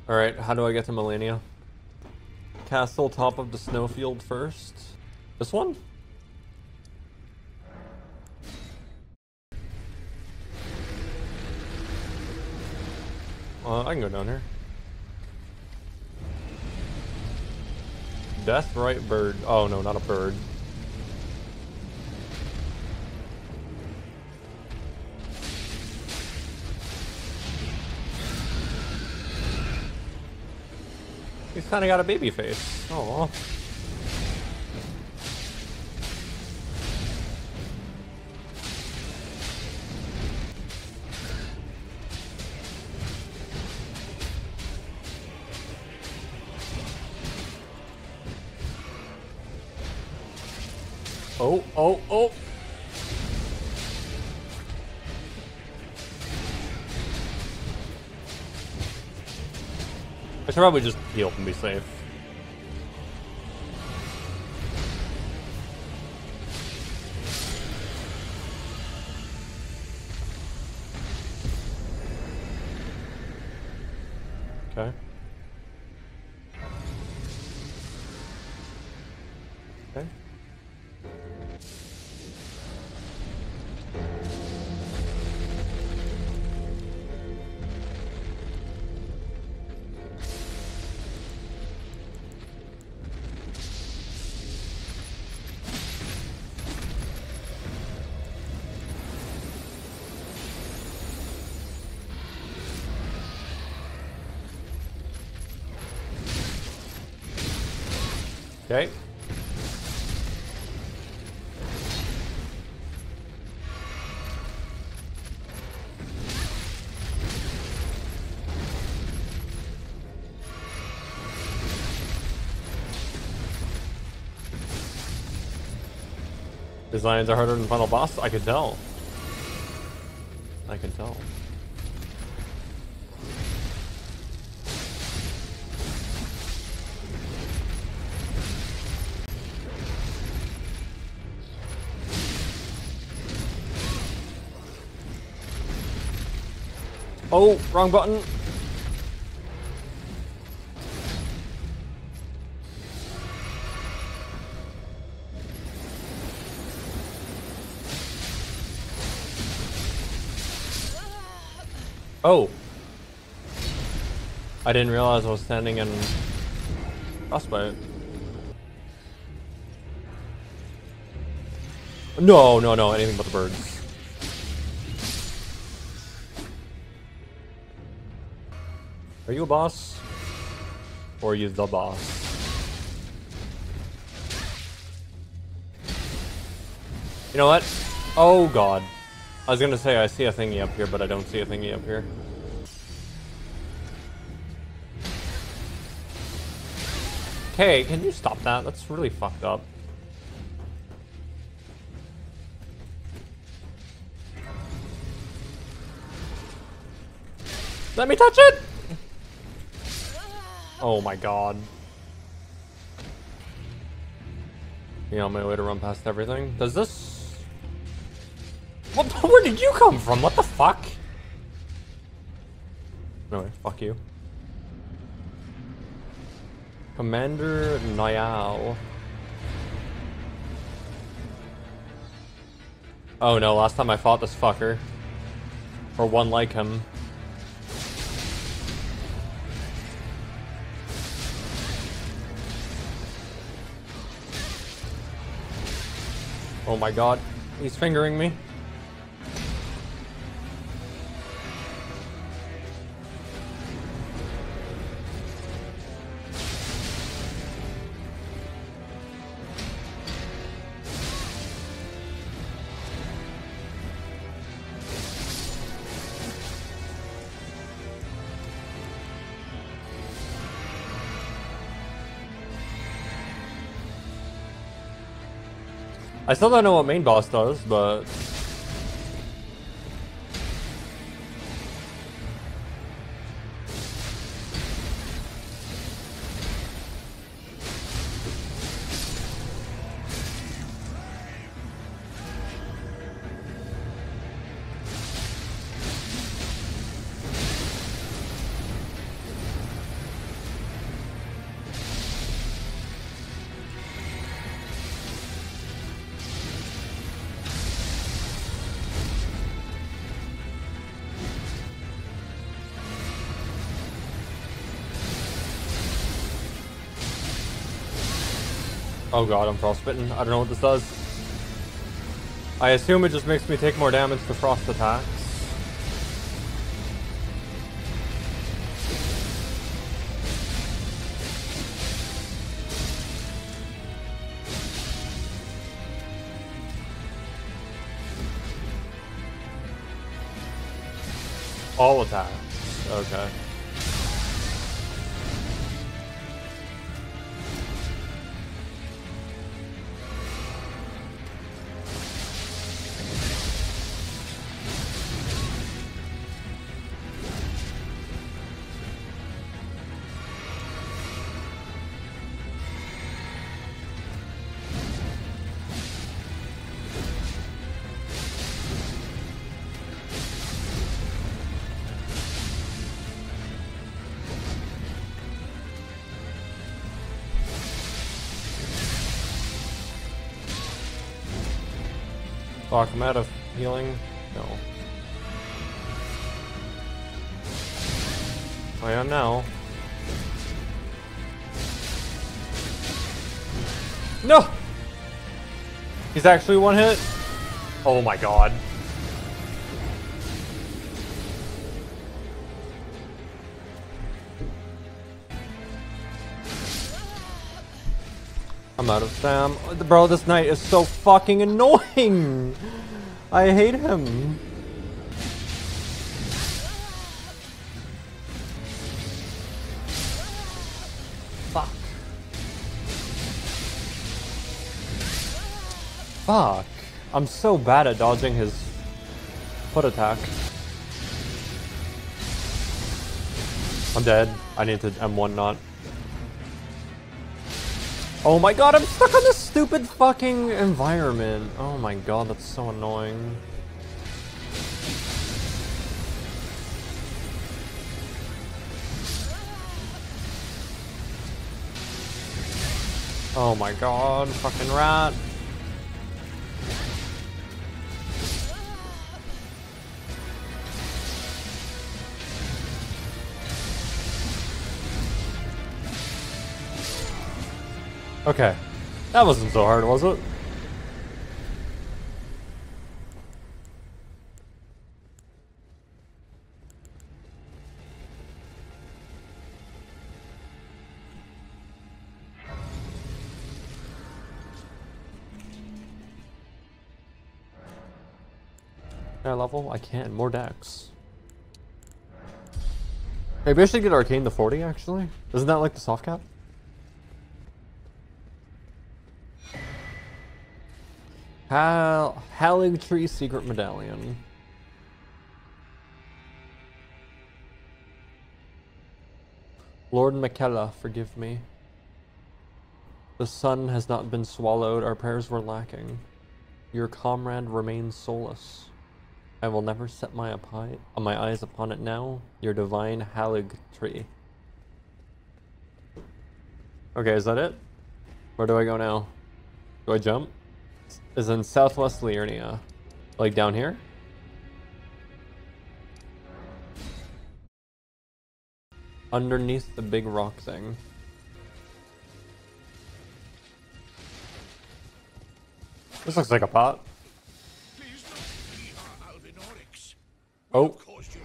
Alright, how do I get to Melania? Castle top of the snowfield first. This one? I can go down here. Deathrite bird. Oh no, not a bird. He's kinda got a baby face. Oh. Oh, oh, oh! I should probably just heal and be safe. Okay. Okay. Okay. Designs are harder than Final Boss? I can tell. I can tell. Oh, wrong button. Oh. I didn't realize I was standing in frostbite. No, no, no, anything but the birds. Are you a boss? Or are you the boss? You know what? Oh god. I was gonna say I see a thingy up here, but I don't see a thingy up here. Okay, can you stop that? That's really fucked up. Let me touch it! Oh my god. Yeah, on my way to run past everything. Does this... What? Where did you come from? What the fuck? Anyway, fuck you. Commander Niall. Oh no, last time I fought this fucker. Or one like him. Oh my god, he's fingering me. I still don't know what main boss does, but... Oh god, I'm frostbitten. I don't know what this does. I assume it just makes me take more damage to frost attacks. All attacks. Okay. Fuck, I'm out of healing. No. I am now. No! He's actually one hit? Oh my god. I'm out of stam. Bro, this knight is so fucking annoying! I hate him. Fuck. Fuck. I'm so bad at dodging his foot attack. I'm dead. I need to M1 not. Oh my god, I'm stuck on this stupid fucking environment. Oh my god, that's so annoying. Oh my god, fucking rat. Okay. That wasn't so hard, was it? Can I level? I can. More decks. Maybe I should get Arcane to 40, actually. Isn't that like the soft cap? Haligtree Secret Medallion. Lord Makella, forgive me. The sun has not been swallowed, our prayers were lacking. Your comrade remains soulless. I will never set my eyes upon it now, your divine Haligtree. Okay, is that it? Where do I go now? Do I jump? Is in Southwest Liurnia. Like down here? Underneath the big rock thing. This looks like a pot. Oh.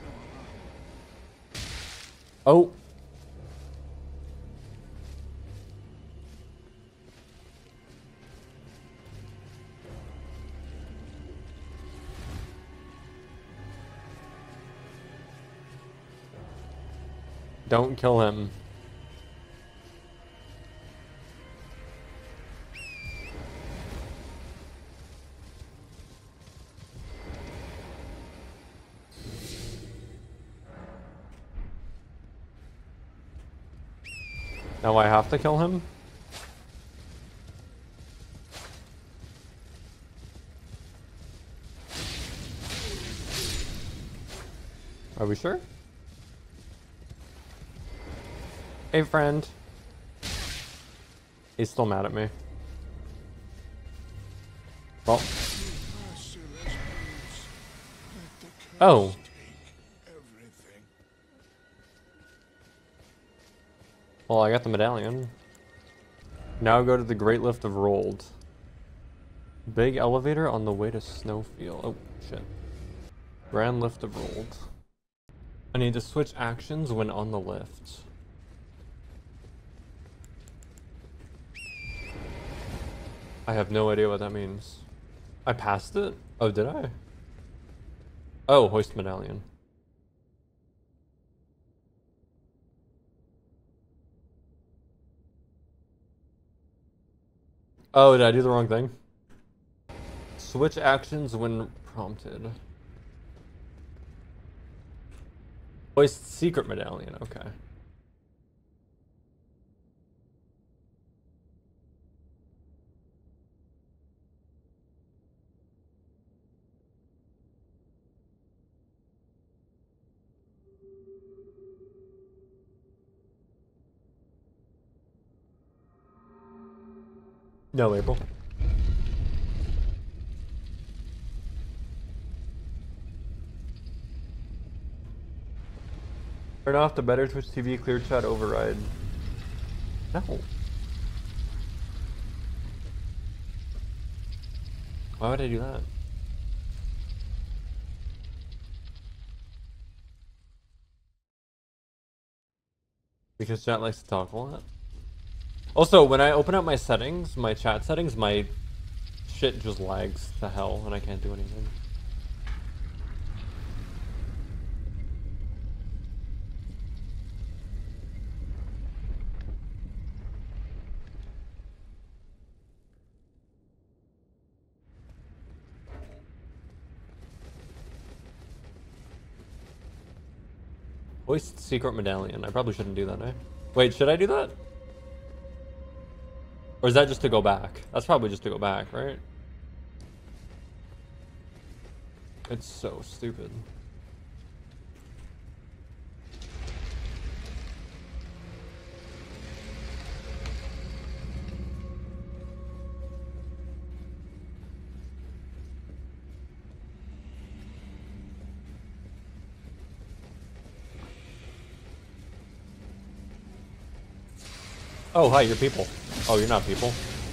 Oh. Don't kill him. Now I have to kill him? Are we sure? Hey, friend. He's still mad at me. Well. Oh. Well, I got the medallion. Now go to the Great Lift of Rold. Big elevator on the way to Snowfield. Oh, shit. Grand Lift of Rold. I need to switch actions when on the lift. I have no idea what that means. I passed it? Oh, did I? Oh, hoist medallion. Oh, did I do the wrong thing? Switch actions when prompted. Hoist secret medallion, okay. No, April. Turn off the Better Twitch TV clear chat override. No. Why would I do that? Because chat likes to talk a lot. Also, when I open up my settings, my chat settings, my shit just lags to hell and I can't do anything. Hoist secret medallion. I probably shouldn't do that, eh? Wait, should I do that? Or is that just to go back? That's probably just to go back, right? It's so stupid. Oh, hi, you're people. Oh, you're not people.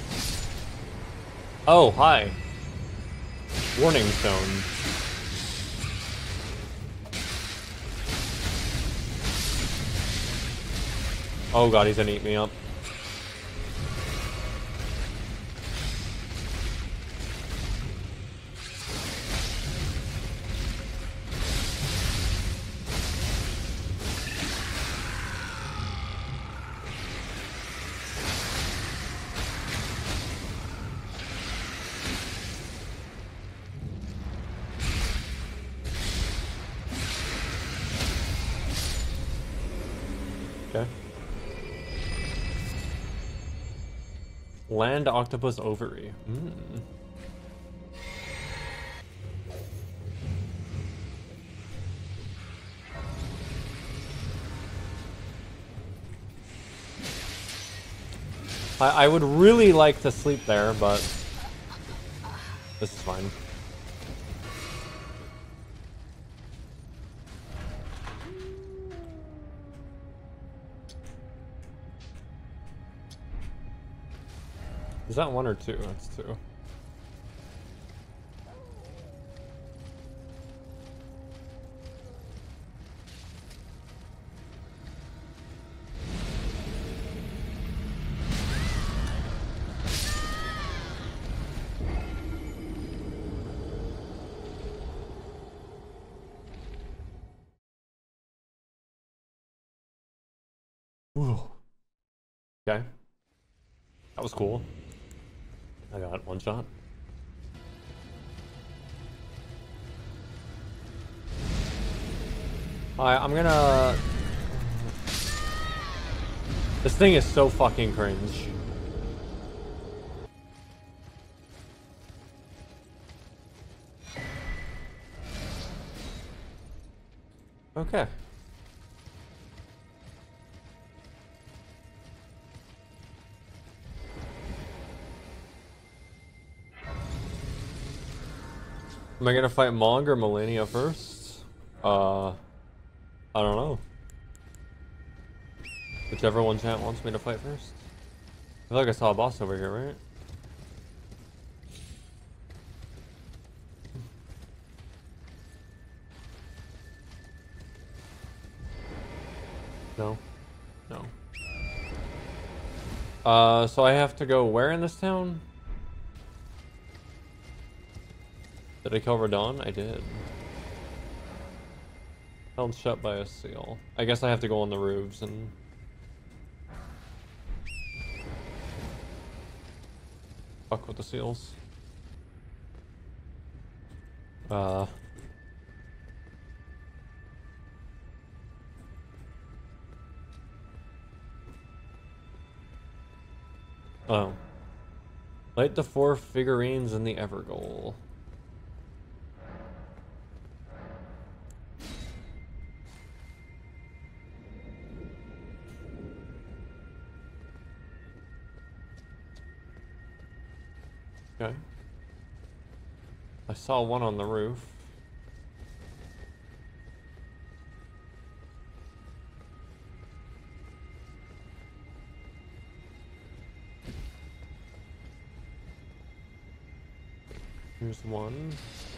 Oh, hi. Warning stone. Oh god, he's gonna eat me up. Okay. Land octopus ovary. I would really like to sleep there, but this is fine. Is that one or two? That's two. Ooh. Okay. That was cool. I got one shot. Alright, I'm gonna... This thing is so fucking cringe. Okay. Am I gonna fight Mog or Melania first? I don't know. Whichever one chat wants me to fight first. I feel like I saw a boss over here, right? No. No. So I have to go where in this town? Did I kill Radon? I did. Held shut by a seal. I guess I have to go on the roofs and... fuck with the seals. Oh. Light the 4 figurines in the Evergoal. Okay. I saw one on the roof. Here's one.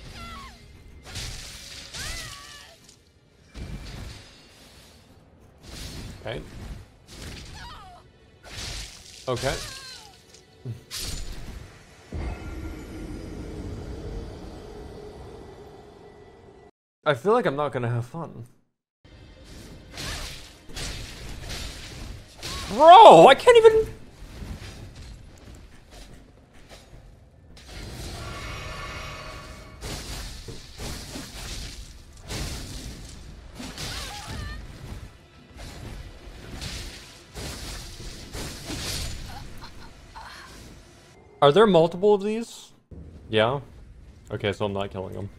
Okay. Okay. I feel like I'm not gonna have fun. Bro, I can't even... Are there multiple of these? Yeah? Okay, so I'm not killing them.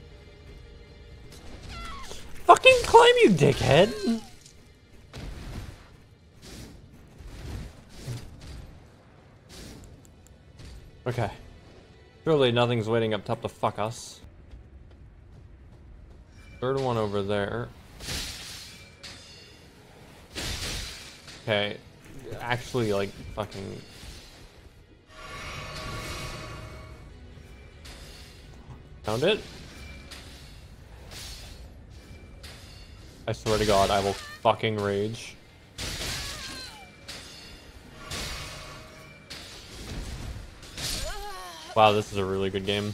Fucking climb, you dickhead! Okay. Surely nothing's waiting up top to fuck us. Third one over there. Okay. Actually, like, fucking... Found it? I swear to God, I will fucking rage. Wow, this is a really good game.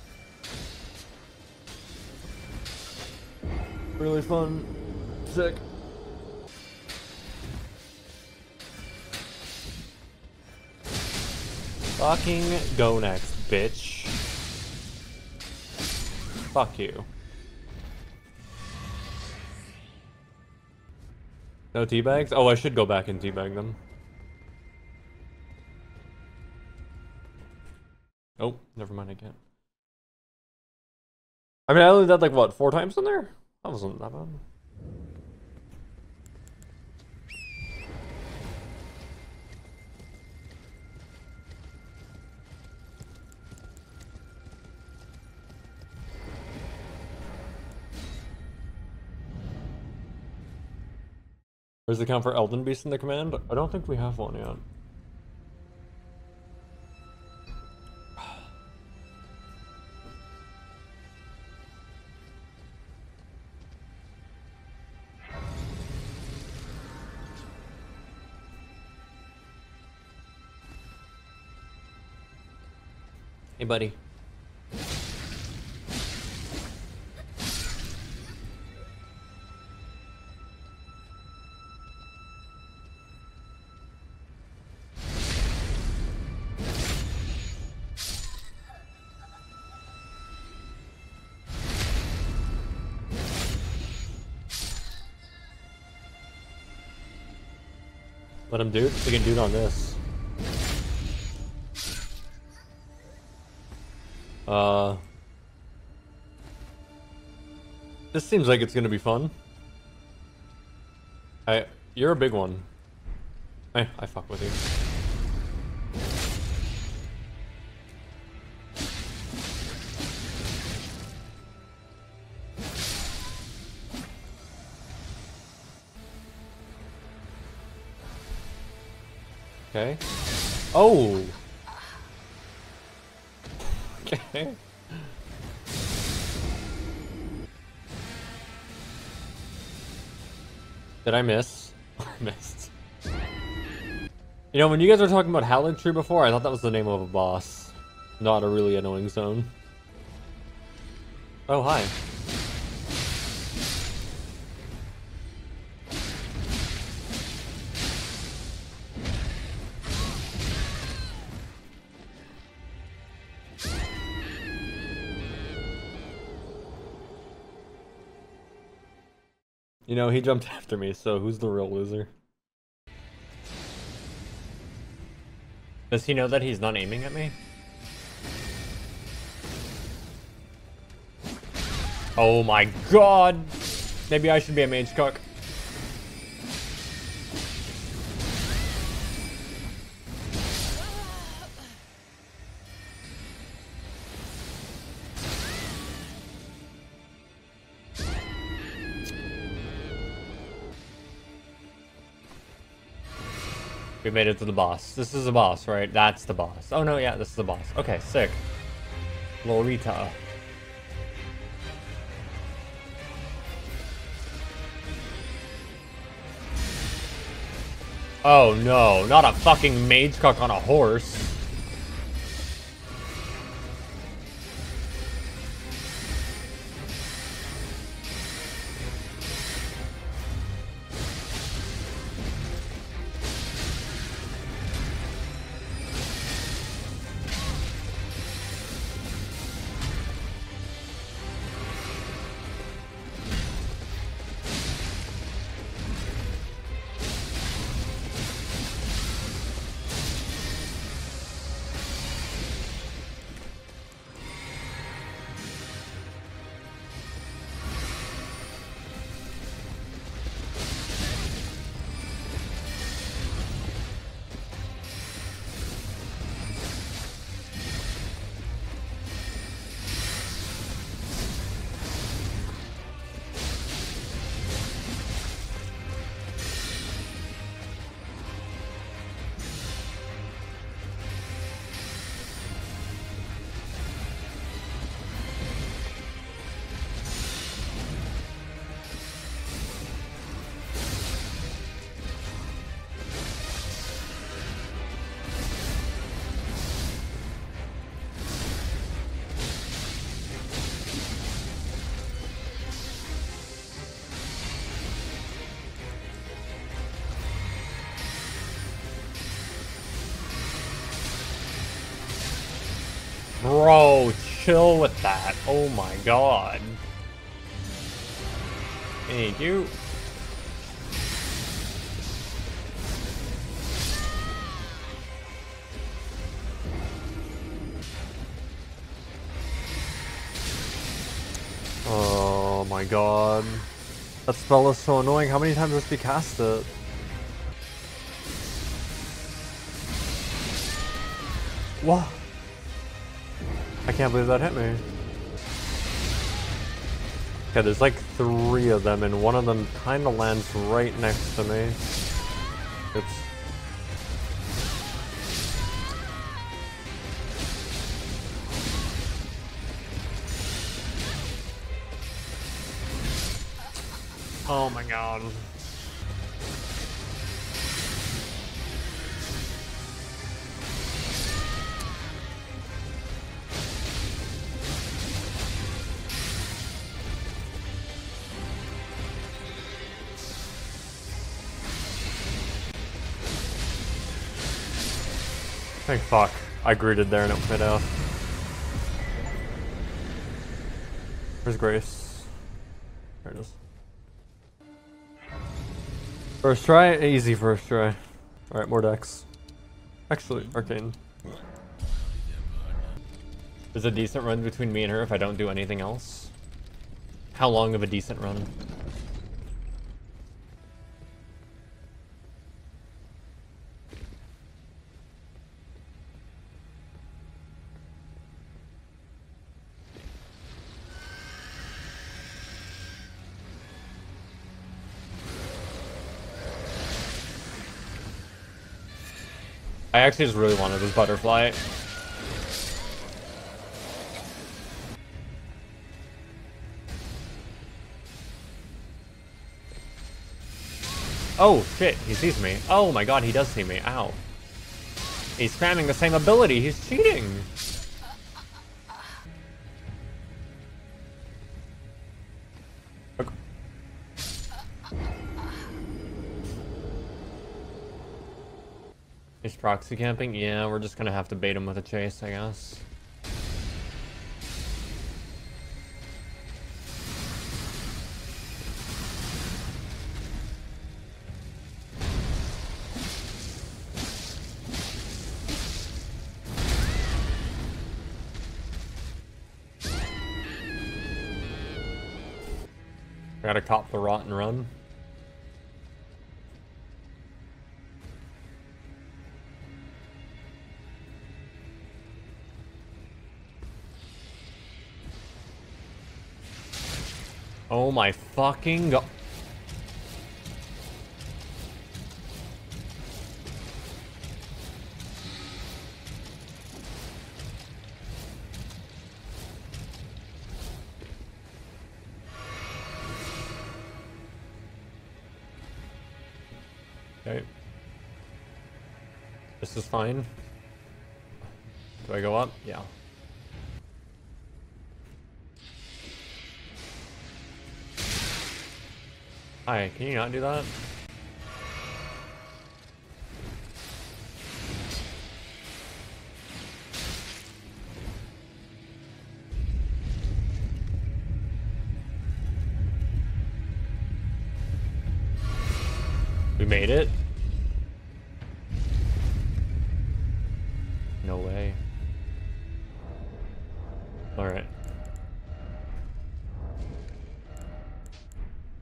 Really fun. Sick. Fucking go next, bitch. Fuck you. No teabags? Oh, I should go back and teabag them. Oh, never mind, I can't. I mean, I only did like, what, 4 times in there? That wasn't that bad. Where's the count for Elden Beast in the command? I don't think we have one yet. Hey, buddy. Let him do it. We can do it on this. This seems like it's gonna be fun. You're a big one. I fuck with you. Okay. Oh! Okay. Did I miss? I missed. You know, when you guys were talking about Howling Tree before, I thought that was the name of a boss. Not a really annoying zone. Oh, hi. You know, he jumped after me, so who's the real loser? Does he know that he's not aiming at me? Oh my god! Maybe I should be a mage cook. We made it to the boss. This is the boss, right? That's the boss. Oh no, yeah, this is the boss. Okay, sick. Lorita. Oh no, not a fucking mage cook on a horse. Bro, chill with that. Oh my god. Thank you. Oh my god. That spell is so annoying. How many times does he cast it? What? I can't believe that hit me. Okay, there's like 3 of them, and one of them kind of lands right next to me. Oops. Oh my god. Thank fuck. I greeted there and it went out. Where's Grace? There it is. First try? Easy first try. Alright, more decks. Actually, Arcane. There's a decent run between me and her if I don't do anything else. How long of a decent run? I actually just really wanted this butterfly. Oh shit, he sees me. Oh my god, he does see me. Ow. He's spamming the same ability. He's cheating. Okay. He's proxy camping? Yeah, we're just gonna have to bait him with a chase, I guess. Gotta cop the rot and run. Oh my fucking god. Okay. This is fine. Do I go up? Yeah. Hi, can you not do that? We made it? No way. Alright.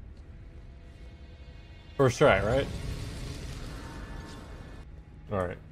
First try, right? Alright.